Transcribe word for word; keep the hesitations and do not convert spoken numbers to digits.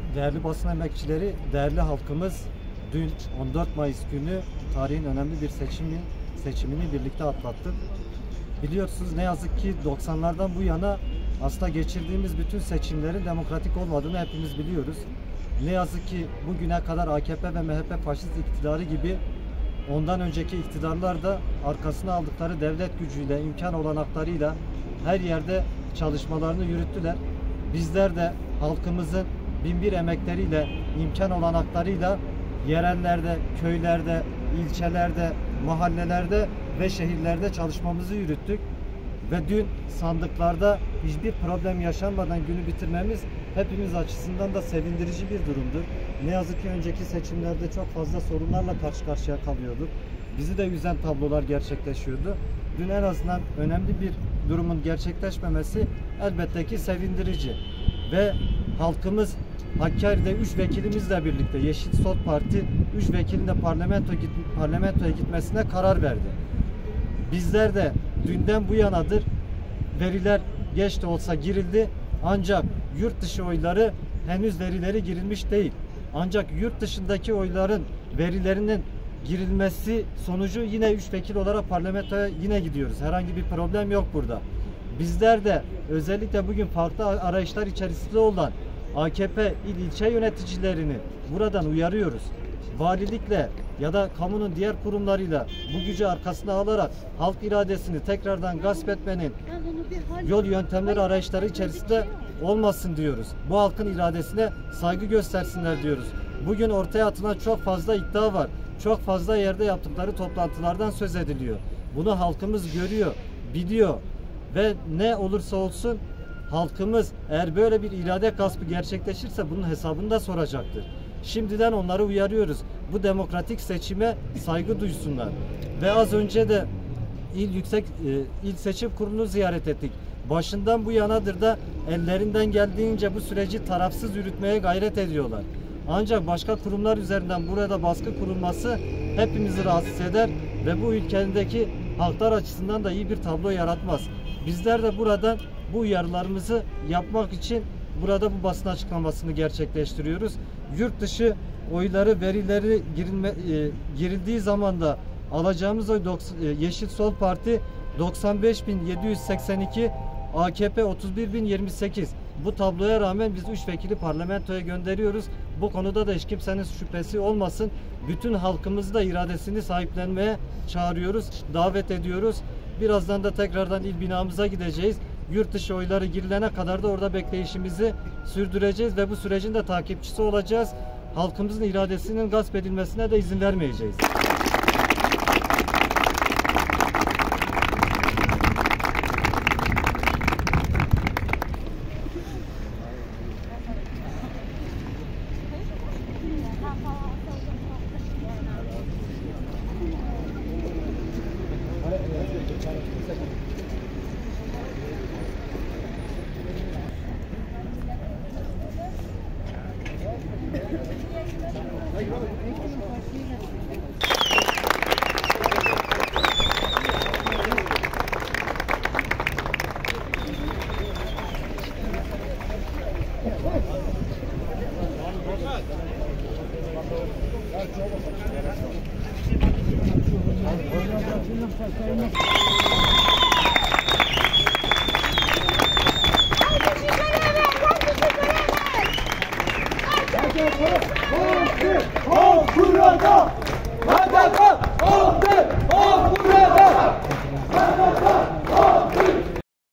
Değerli basın emekçileri, değerli halkımız, dün on dört Mayıs günü tarihin önemli bir seçimi, seçimini birlikte atlattık. Biliyorsunuz ne yazık ki doksanlardan bu yana aslında geçirdiğimiz bütün seçimlerin demokratik olmadığını hepimiz biliyoruz. Ne yazık ki bugüne kadar A K P ve M H P faşist iktidarı gibi ondan önceki iktidarlar da arkasına aldıkları devlet gücüyle, imkan olanaklarıyla her yerde çalışmalarını yürüttüler. Bizler de halkımızın binbir emekleriyle, imkan olanaklarıyla yerellerde, köylerde, ilçelerde, mahallelerde ve şehirlerde çalışmamızı yürüttük. Ve dün sandıklarda hiçbir problem yaşanmadan günü bitirmemiz hepimiz açısından da sevindirici bir durumdur. Ne yazık ki önceki seçimlerde çok fazla sorunlarla karşı karşıya kalıyorduk. Bizi de üzen tablolar gerçekleşiyordu. Dün en azından önemli bir durumun gerçekleşmemesi elbette ki sevindirici. Ve halkımız Hakkari'de üç vekilimizle birlikte Yeşil Sol Parti üç vekilin de parlamento git, parlamentoya gitmesine karar verdi. Bizler de dünden bu yanadır veriler geç de olsa girildi, ancak yurt dışı oyları henüz verileri girilmiş değil. Ancak yurt dışındaki oyların verilerinin girilmesi sonucu yine üç vekil olarak parlamentoya yine gidiyoruz. Herhangi bir problem yok burada. Bizler de özellikle bugün farklı arayışlar içerisinde olan A K P il ilçe yöneticilerini buradan uyarıyoruz. Valilikle ya da kamunun diğer kurumlarıyla bu gücü arkasına alarak halk iradesini tekrardan gasp etmenin yol yöntemleri arayışları içerisinde olmasın diyoruz. Bu halkın iradesine saygı göstersinler diyoruz. Bugün ortaya atılan çok fazla iddia var. Çok fazla yerde yaptıkları toplantılardan söz ediliyor. Bunu halkımız görüyor, biliyor ve ne olursa olsun halkımız eğer böyle bir irade gaspı gerçekleşirse bunun hesabını da soracaktır. Şimdiden onları uyarıyoruz. Bu demokratik seçime saygı duysunlar. Ve az önce de il yüksek e, il seçim kurulunu ziyaret ettik. Başından bu yanadır da ellerinden geldiğince bu süreci tarafsız yürütmeye gayret ediyorlar. Ancak başka kurumlar üzerinden burada baskı kurulması hepimizi rahatsız eder ve bu ülkedeki halklar açısından da iyi bir tablo yaratmaz. Bizler de buradan bu uyarılarımızı yapmak için burada bu basın açıklamasını gerçekleştiriyoruz. Yurt dışı oyları, verileri girilme, e, girildiği zaman da alacağımız oy e, Yeşil Sol Parti doksan beş bin yedi yüz seksen iki, A K P otuz bir bin yirmi sekiz. Bu tabloya rağmen biz üç vekili parlamentoya gönderiyoruz. Bu konuda da hiç kimsenin şüphesi olmasın. Bütün halkımızı da iradesini sahiplenmeye çağırıyoruz, davet ediyoruz. Birazdan da tekrardan il binamıza gideceğiz. Yurt dışı oyları girilene kadar da orada bekleyişimizi sürdüreceğiz ve bu sürecin de takipçisi olacağız. Halkımızın iradesinin gasp edilmesine de izin vermeyeceğiz. Hadi